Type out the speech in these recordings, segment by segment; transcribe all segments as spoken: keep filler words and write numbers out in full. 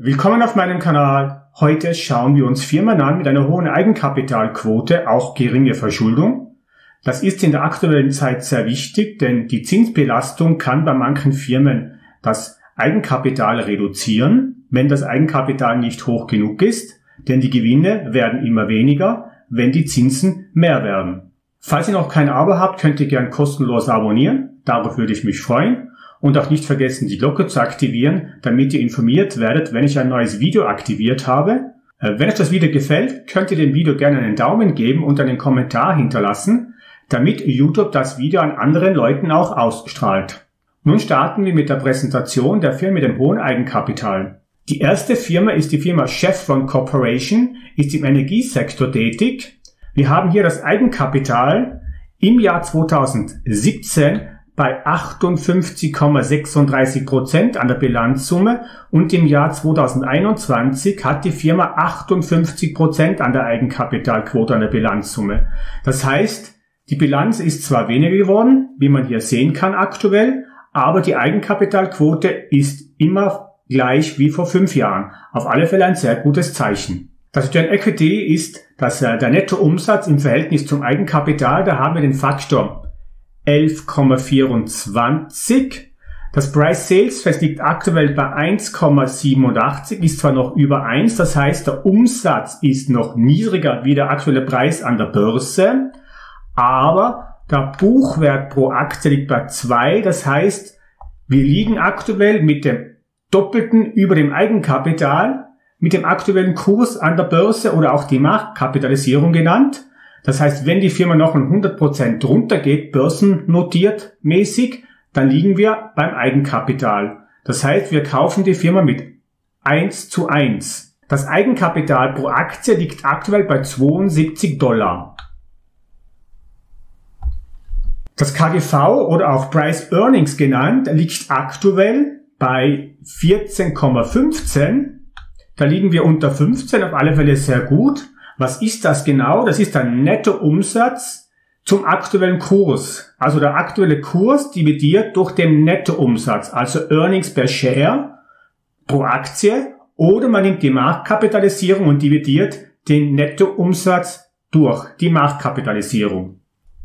Willkommen auf meinem Kanal. Heute schauen wir uns Firmen an mit einer hohen Eigenkapitalquote, auch geringe Verschuldung. Das ist in der aktuellen Zeit sehr wichtig, denn die Zinsbelastung kann bei manchen Firmen das Eigenkapital reduzieren, wenn das Eigenkapital nicht hoch genug ist, denn die Gewinne werden immer weniger, wenn die Zinsen mehr werden. Falls ihr noch kein Abo habt, könnt ihr gern kostenlos abonnieren, darauf würde ich mich freuen. Und auch nicht vergessen, die Glocke zu aktivieren, damit ihr informiert werdet, wenn ich ein neues Video aktiviert habe. Wenn euch das Video gefällt, könnt ihr dem Video gerne einen Daumen geben und einen Kommentar hinterlassen, damit YouTube das Video an anderen Leuten auch ausstrahlt. Nun starten wir mit der Präsentation der Firmen mit dem hohen Eigenkapital. Die erste Firma ist die Firma Chevron Corporation, ist im Energiesektor tätig. Wir haben hier das Eigenkapital im Jahr zweitausendsiebzehn bei achtundfünfzig Komma sechsunddreißig Prozent an der Bilanzsumme und im Jahr zweitausendeinundzwanzig hat die Firma achtundfünfzig Prozent an der Eigenkapitalquote an der Bilanzsumme. Das heißt, die Bilanz ist zwar weniger geworden, wie man hier sehen kann aktuell, aber die Eigenkapitalquote ist immer gleich wie vor fünf Jahren. Auf alle Fälle ein sehr gutes Zeichen. Das Return Equity ist dass äh, der Nettoumsatz im Verhältnis zum Eigenkapital, da haben wir den Faktor elf Komma vierundzwanzig. Das Price Sales liegt aktuell bei eins Komma siebenundachtzig, ist zwar noch über eins, das heißt der Umsatz ist noch niedriger wie der aktuelle Preis an der Börse, aber der Buchwert pro Aktie liegt bei zwei, das heißt wir liegen aktuell mit dem Doppelten über dem Eigenkapital, mit dem aktuellen Kurs an der Börse oder auch die Marktkapitalisierung genannt. Das heißt, wenn die Firma noch um hundert Prozent drunter geht, börsennotiert mäßig, dann liegen wir beim Eigenkapital. Das heißt, wir kaufen die Firma mit eins zu eins. Das Eigenkapital pro Aktie liegt aktuell bei zweiundsiebzig Dollar. Das K G V oder auch Price Earnings genannt, liegt aktuell bei vierzehn Komma fünfzehn. Da liegen wir unter fünfzehn, auf alle Fälle sehr gut. Was ist das genau? Das ist der Nettoumsatz zum aktuellen Kurs. Also der aktuelle Kurs dividiert durch den Nettoumsatz, also Earnings per Share pro Aktie, oder man nimmt die Marktkapitalisierung und dividiert den Nettoumsatz durch die Marktkapitalisierung.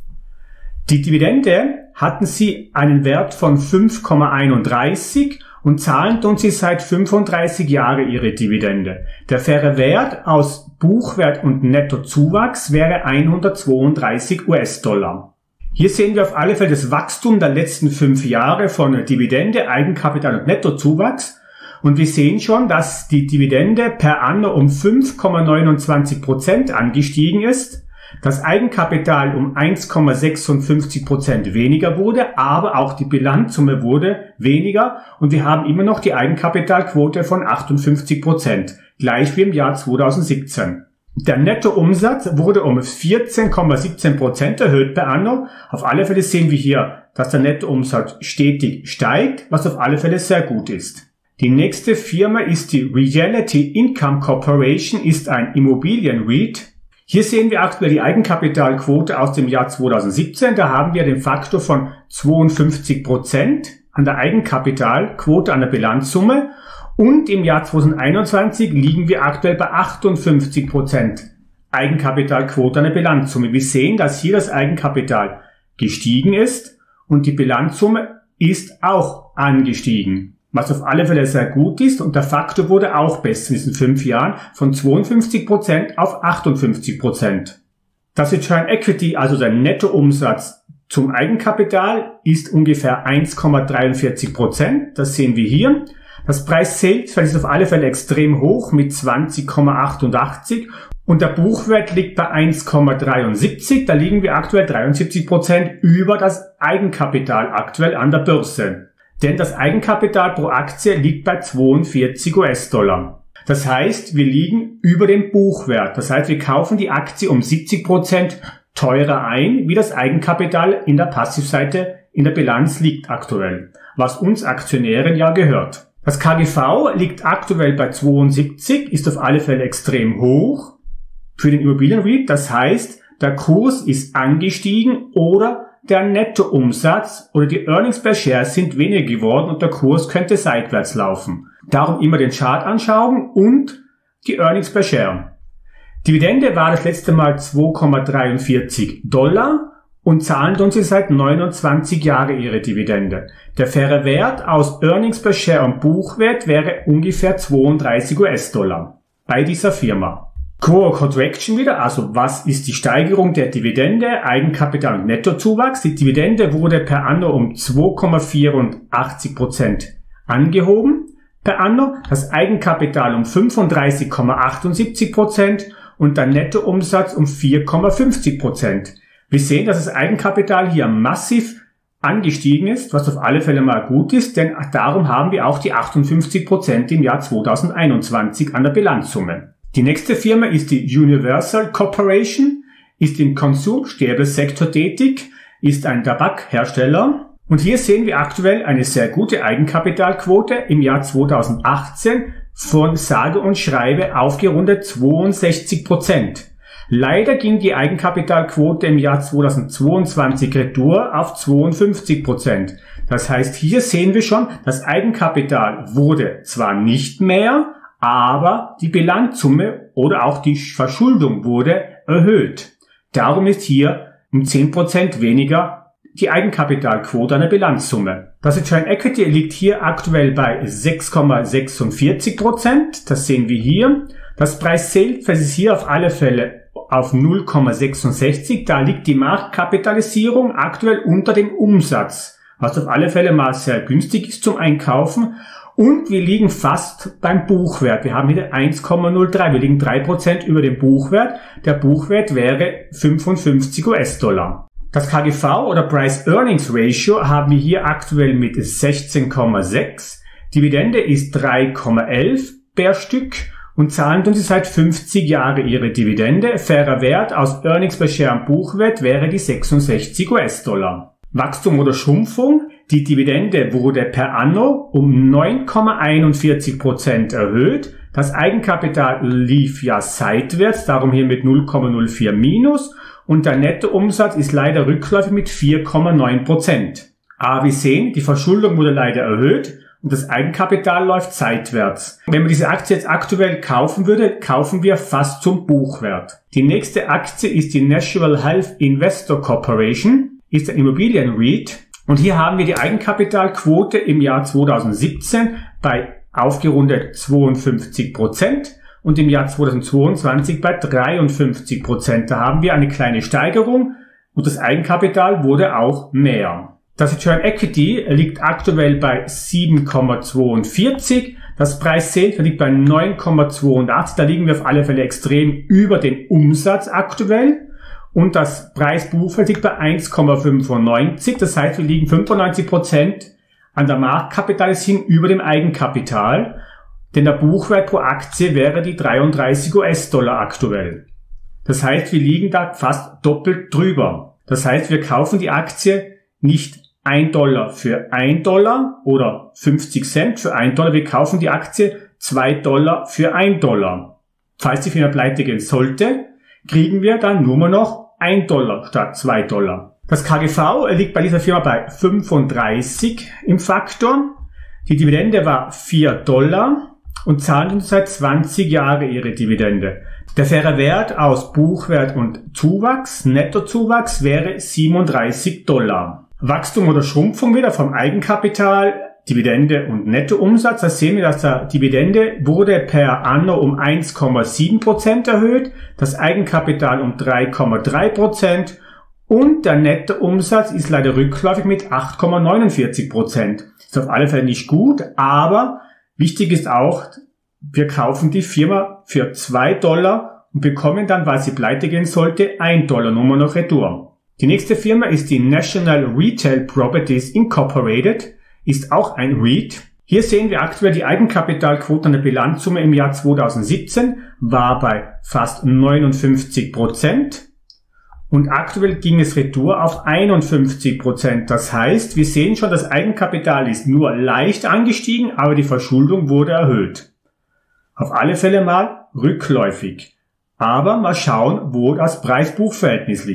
Die Dividende hatten sie einen Wert von fünf Komma einunddreißig und zahlen tun sie seit fünfunddreißig Jahren ihre Dividende. Der faire Wert aus Buchwert und Nettozuwachs wäre hundertzweiunddreißig US-Dollar. Hier sehen wir auf alle Fälle das Wachstum der letzten fünf Jahre von Dividende, Eigenkapital und Nettozuwachs. Und wir sehen schon, dass die Dividende per anno um fünf Komma neunundzwanzig Prozent angestiegen ist. Das Eigenkapital um eins Komma sechsundfünfzig Prozent weniger wurde, aber auch die Bilanzsumme wurde weniger und wir haben immer noch die Eigenkapitalquote von achtundfünfzig Prozent, gleich wie im Jahr zweitausendsiebzehn. Der Nettoumsatz wurde um vierzehn Komma siebzehn Prozent erhöht per anno. Auf alle Fälle sehen wir hier, dass der Nettoumsatz stetig steigt, was auf alle Fälle sehr gut ist. Die nächste Firma ist die Realty Income Corporation, ist ein Immobilien-REIT. Hier sehen wir aktuell die Eigenkapitalquote aus dem Jahr zweitausendsiebzehn. Da haben wir den Faktor von zweiundfünfzig Prozent an der Eigenkapitalquote an der Bilanzsumme. Und im Jahr zweitausendeinundzwanzig liegen wir aktuell bei achtundfünfzig Prozent Eigenkapitalquote an der Bilanzsumme. Wir sehen, dass hier das Eigenkapital gestiegen ist und die Bilanzsumme ist auch angestiegen. Was auf alle Fälle sehr gut ist und der Faktor wurde auch besser in diesen fünf Jahren von zweiundfünfzig Prozent auf achtundfünfzig Prozent. Das Return Equity, also der Nettoumsatz zum Eigenkapital, ist ungefähr eins Komma dreiundvierzig Prozent. Das sehen wir hier. Das Price Sales ist auf alle Fälle extrem hoch mit zwanzig Komma achtundachtzig und der Buchwert liegt bei eins Komma dreiundsiebzig. Da liegen wir aktuell dreiundsiebzig Prozent über das Eigenkapital aktuell an der Börse. Denn das Eigenkapital pro Aktie liegt bei zweiundvierzig US-Dollar. Das heißt, wir liegen über dem Buchwert. Das heißt, wir kaufen die Aktie um siebzig Prozent teurer ein, wie das Eigenkapital in der Passivseite in der Bilanz liegt aktuell, was uns Aktionären ja gehört. Das K G V liegt aktuell bei zweiundsiebzig, ist auf alle Fälle extrem hoch für den Immobilien-REIT. Das heißt, der Kurs ist angestiegen oder der Nettoumsatz oder die Earnings per Share sind weniger geworden und der Kurs könnte seitwärts laufen. Darum immer den Chart anschauen und die Earnings per Share. Dividende war das letzte Mal zwei Komma dreiundvierzig Dollar und zahlen uns sie seit neunundzwanzig Jahren ihre Dividende. Der faire Wert aus Earnings per Share und Buchwert wäre ungefähr zweiunddreißig US-Dollar bei dieser Firma. Core Contraction wieder, also was ist die Steigerung der Dividende, Eigenkapital und Nettozuwachs? Die Dividende wurde per Anno um zwei Komma vierundachtzig Prozent angehoben per Anno, das Eigenkapital um fünfunddreißig Komma achtundsiebzig Prozent und der Nettoumsatz um vier Komma fünfzig Prozent. Wir sehen, dass das Eigenkapital hier massiv angestiegen ist, was auf alle Fälle mal gut ist, denn darum haben wir auch die achtundfünfzig Prozent im Jahr zweitausendeinundzwanzig an der Bilanzsumme. Die nächste Firma ist die Universal Corporation, ist im Konsumstäbelsektor tätig, ist ein Tabakhersteller und hier sehen wir aktuell eine sehr gute Eigenkapitalquote im Jahr zweitausendachtzehn von sage und schreibe aufgerundet zweiundsechzig Prozent. Leider ging die Eigenkapitalquote im Jahr zweitausendzweiundzwanzig retour auf zweiundfünfzig Prozent. Das heißt, hier sehen wir schon, das Eigenkapital wurde zwar nicht mehr, aber die Bilanzsumme oder auch die Verschuldung wurde erhöht. Darum ist hier um zehn Prozent weniger die Eigenkapitalquote an der Bilanzsumme. Das Return Equity liegt hier aktuell bei sechs Komma sechsundvierzig Prozent. Das sehen wir hier. Das Preis-Sales ist hier auf alle Fälle auf null Komma sechsundsechzig. Da liegt die Marktkapitalisierung aktuell unter dem Umsatz, was auf alle Fälle mal sehr günstig ist zum Einkaufen. Und wir liegen fast beim Buchwert. Wir haben hier eins Komma null drei. Wir liegen drei Prozent über dem Buchwert. Der Buchwert wäre fünfundfünfzig US-Dollar. Das K G V oder Price Earnings Ratio haben wir hier aktuell mit sechzehn Komma sechs. Dividende ist drei Komma elf per Stück und zahlen uns seit fünfzig Jahren ihre Dividende. Fairer Wert aus Earnings per Share und Buchwert wäre die sechsundsechzig US-Dollar. Wachstum oder Schrumpfung. Die Dividende wurde per Anno um neun Komma einundvierzig Prozent erhöht. Das Eigenkapital lief ja seitwärts, darum hier mit null Komma null vier minus. Und der Nettoumsatz ist leider rückläufig mit vier Komma neun Prozent. Aber wir sehen, die Verschuldung wurde leider erhöht und das Eigenkapital läuft seitwärts. Wenn man diese Aktie jetzt aktuell kaufen würde, kaufen wir fast zum Buchwert. Die nächste Aktie ist die National Health Investor Corporation, ist ein Immobilien-REIT. Und hier haben wir die Eigenkapitalquote im Jahr zweitausendsiebzehn bei aufgerundet zweiundfünfzig Prozent und im Jahr zweitausendzweiundzwanzig bei dreiundfünfzig Prozent. Da haben wir eine kleine Steigerung und das Eigenkapital wurde auch mehr. Das Return Equity liegt aktuell bei sieben Komma zweiundvierzig. Das Preis-Sales liegt bei neun Komma zweiundachtzig. Da liegen wir auf alle Fälle extrem über den Umsatz aktuell. Und das Preis-Buchwert liegt bei eins Komma fünfundneunzig. Das heißt, wir liegen fünfundneunzig Prozent an der Marktkapitalisierung über dem Eigenkapital. Denn der Buchwert pro Aktie wäre die dreiunddreißig US-Dollar aktuell. Das heißt, wir liegen da fast doppelt drüber. Das heißt, wir kaufen die Aktie nicht ein Dollar für ein Dollar oder fünfzig Cent für ein Dollar. Wir kaufen die Aktie zwei Dollar für ein Dollar. Falls die Firma pleite gehen sollte, kriegen wir dann nur noch ein Dollar statt zwei Dollar. Das K G V liegt bei dieser Firma bei fünfunddreißig im Faktor. Die Dividende war vier Dollar und zahlen uns seit zwanzig Jahren ihre Dividende. Der faire Wert aus Buchwert und Zuwachs, Nettozuwachs, wäre siebenunddreißig Dollar. Wachstum oder Schrumpfung wieder vom Eigenkapital, Dividende und Nettoumsatz. Da sehen wir, dass der Dividende wurde per Anno um eins Komma sieben Prozent erhöht, das Eigenkapital um drei Komma drei Prozent und der Nettoumsatz ist leider rückläufig mit acht Komma neunundvierzig Prozent. Ist auf alle Fälle nicht gut, aber wichtig ist auch, wir kaufen die Firma für zwei Dollar und bekommen dann, weil sie pleite gehen sollte, ein Dollar nur noch retour. Die nächste Firma ist die National Retail Properties Incorporated, ist auch ein REIT. Hier sehen wir aktuell die Eigenkapitalquote an der Bilanzsumme im Jahr zweitausendsiebzehn war bei fast neunundfünfzig Prozent und aktuell ging es retour auf einundfünfzig Prozent. Das heißt, wir sehen schon, das Eigenkapital ist nur leicht angestiegen, aber die Verschuldung wurde erhöht. Auf alle Fälle mal rückläufig. Aber mal schauen, wo das Preis-Buch-Verhältnis liegt.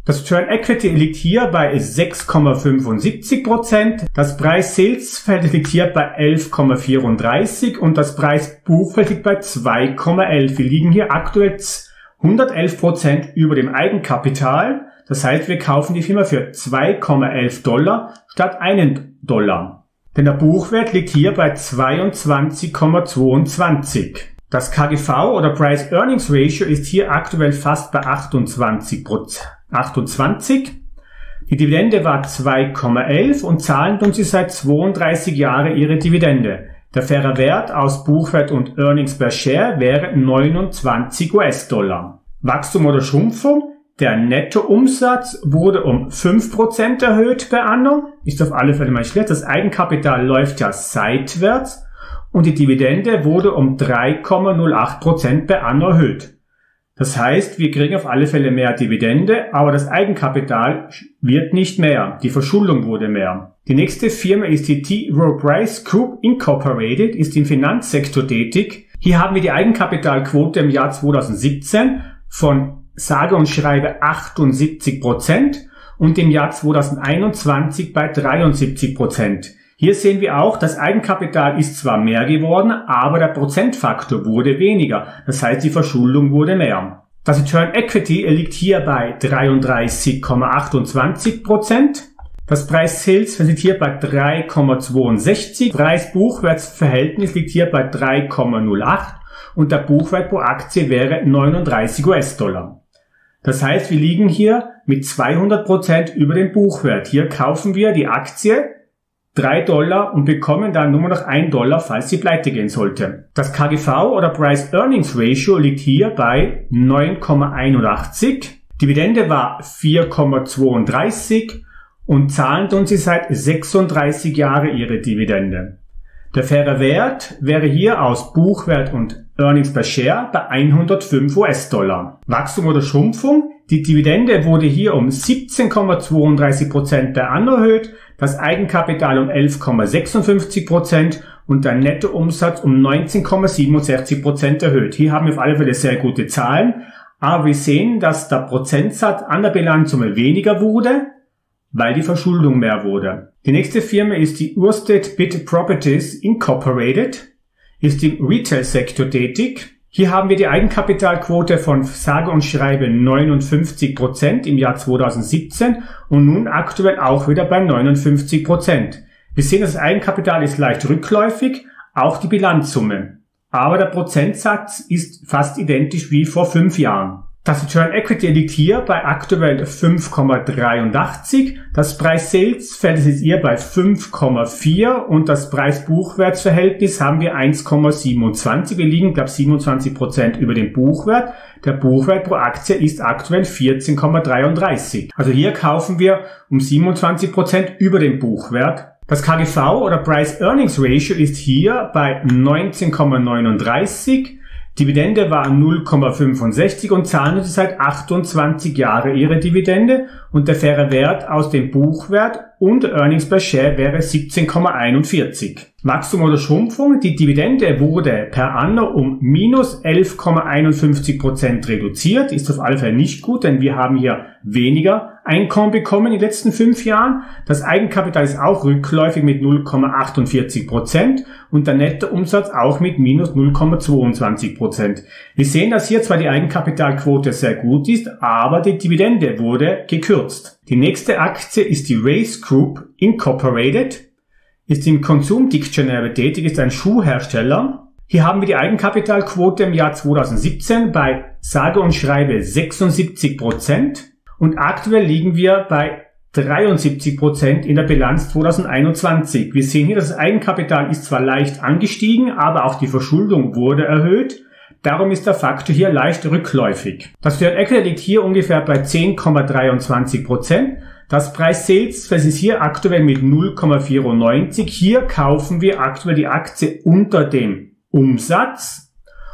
Das Return Equity liegt hier bei sechs Komma fünfundsiebzig Prozent, das Preis-Sales-Verhältnis liegt hier bei elf Komma vierunddreißig und das Preis-Buchwert liegt bei zwei Komma elf. Wir liegen hier aktuell hundertelf Prozent über dem Eigenkapital. Das heißt, wir kaufen die Firma für zwei Komma elf Dollar statt einen Dollar. Denn der Buchwert liegt hier bei zweiundzwanzig Komma zweiundzwanzig. Das K G V oder Price-Earnings-Ratio ist hier aktuell fast bei achtundzwanzig Prozent. achtundzwanzig. Die Dividende war zwei Komma elf und zahlen uns sie seit zweiunddreißig Jahren ihre Dividende. Der faire Wert aus Buchwert und Earnings per Share wäre neunundzwanzig US-Dollar. Wachstum oder Schrumpfung? Der Nettoumsatz wurde um fünf Prozent erhöht per Anno. Ist auf alle Fälle mal schlecht. Das Eigenkapital läuft ja seitwärts und die Dividende wurde um drei Komma null acht Prozent per Anno erhöht. Das heißt, wir kriegen auf alle Fälle mehr Dividende, aber das Eigenkapital wird nicht mehr. Die Verschuldung wurde mehr. Die nächste Firma ist die T. Rowe Price Group Incorporated, ist im Finanzsektor tätig. Hier haben wir die Eigenkapitalquote im Jahr zweitausendsiebzehn von sage und schreibe achtundsiebzig Prozent und im Jahr zweitausendeinundzwanzig bei dreiundsiebzig Prozent. Hier sehen wir auch, das Eigenkapital ist zwar mehr geworden, aber der Prozentfaktor wurde weniger. Das heißt, die Verschuldung wurde mehr. Das Return Equity liegt hier bei dreiunddreißig Komma achtundzwanzig Prozent. Das Preis-Sales liegt hier bei drei Komma zweiundsechzig. Preis-Buchwärtsverhältnis liegt hier bei drei Komma null acht und der Buchwert pro Aktie wäre neununddreißig US-Dollar. Das heißt, wir liegen hier mit zweihundert Prozent über dem Buchwert. Hier kaufen wir die Aktie drei Dollar und bekommen dann nur noch ein Dollar, falls sie pleite gehen sollte. Das K G V oder Price-Earnings-Ratio liegt hier bei neun Komma einundachtzig. Dividende war vier Komma zweiunddreißig und zahlen uns sie seit sechsunddreißig Jahren ihre Dividende. Der faire Wert wäre hier aus Buchwert und Earnings per Share bei hundertfünf US-Dollar. Wachstum oder Schrumpfung? Die Dividende wurde hier um siebzehn Komma zweiunddreißig Prozent per Anno erhöht, das Eigenkapital um elf Komma sechsundfünfzig Prozent und der Nettoumsatz um neunzehn Komma siebenundsechzig Prozent erhöht. Hier haben wir auf alle Fälle sehr gute Zahlen, aber wir sehen, dass der Prozentsatz an der Bilanzsumme weniger wurde, weil die Verschuldung mehr wurde. Die nächste Firma ist die Urstadt Bitt Properties Incorporated, ist im Retail-Sektor tätig. Hier haben wir die Eigenkapitalquote von sage und schreibe neunundfünfzig Prozent im Jahr zweitausendsiebzehn und nun aktuell auch wieder bei neunundfünfzig Prozent. Wir sehen, das Eigenkapital ist leicht rückläufig, auch die Bilanzsumme. Aber der Prozentsatz ist fast identisch wie vor fünf Jahren. Das Return Equity liegt hier bei aktuell fünf Komma dreiundachtzig, das Preis-Sales-Verhältnis ist hier bei fünf Komma vier und das Preis-Buchwärtsverhältnis haben wir eins Komma siebenundzwanzig. Wir liegen, glaube ich, siebenundzwanzig Prozent über dem Buchwert. Der Buchwert pro Aktie ist aktuell vierzehn Komma dreiunddreißig. Also hier kaufen wir um siebenundzwanzig Prozent über dem Buchwert. Das K G V oder Price-Earnings-Ratio ist hier bei neunzehn Komma neununddreißig. Dividende war null Komma fünfundsechzig und zahlen sie seit achtundzwanzig Jahren ihre Dividende und der faire Wert aus dem Buchwert und Earnings per Share wäre siebzehn Komma einundvierzig. Wachstum oder Schrumpfung? Die Dividende wurde per Anno um minus elf Komma einundfünfzig Prozent reduziert. Ist auf alle Fälle nicht gut, denn wir haben hier weniger Einkommen bekommen in den letzten fünf Jahren. Das Eigenkapital ist auch rückläufig mit null Komma achtundvierzig Prozent und der Nettoumsatz auch mit minus null Komma zweiundzwanzig Prozent. Wir sehen, dass hier zwar die Eigenkapitalquote sehr gut ist, aber die Dividende wurde gekürzt. Die nächste Aktie ist die Race Group Incorporated, ist im Consumer Dictionary tätig, ist ein Schuhhersteller. Hier haben wir die Eigenkapitalquote im Jahr zweitausendsiebzehn bei sage und schreibe sechsundsiebzig Prozent und aktuell liegen wir bei dreiundsiebzig Prozent in der Bilanz zweitausendeinundzwanzig. Wir sehen hier, das Eigenkapital ist zwar leicht angestiegen, aber auch die Verschuldung wurde erhöht. Darum ist der Faktor hier leicht rückläufig. Das Return Equity liegt hier ungefähr bei zehn Komma dreiundzwanzig Prozent. Das Preis-Sales ist hier aktuell mit null Komma vierundneunzig. Hier kaufen wir aktuell die Aktie unter dem Umsatz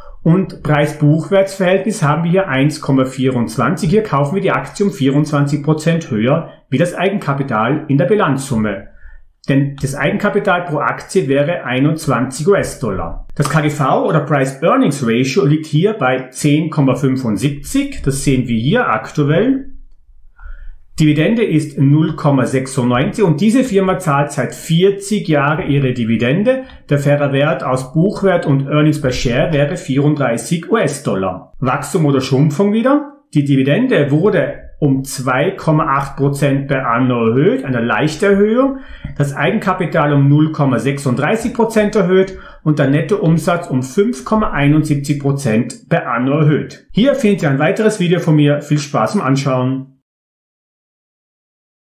und Preis-Buchwärtsverhältnis haben wir hier eins Komma vierundzwanzig. Hier kaufen wir die Aktie um vierundzwanzig Prozent höher wie das Eigenkapital in der Bilanzsumme. Denn das Eigenkapital pro Aktie wäre einundzwanzig US-Dollar. Das K G V oder Price-Earnings-Ratio liegt hier bei zehn Komma fünfundsiebzig. Das sehen wir hier aktuell. Dividende ist null Komma sechsundneunzig und diese Firma zahlt seit vierzig Jahren ihre Dividende. Der faire Wert aus Buchwert und Earnings per Share wäre vierunddreißig US-Dollar. Wachstum oder Schrumpfung wieder? Die Dividende wurde um zwei Komma acht Prozent per anno erhöht, eine leichte Erhöhung, das Eigenkapital um null Komma sechsunddreißig Prozent erhöht und der Nettoumsatz um fünf Komma einundsiebzig Prozent per anno erhöht. Hier findet ihr ein weiteres Video von mir. Viel Spaß beim Anschauen.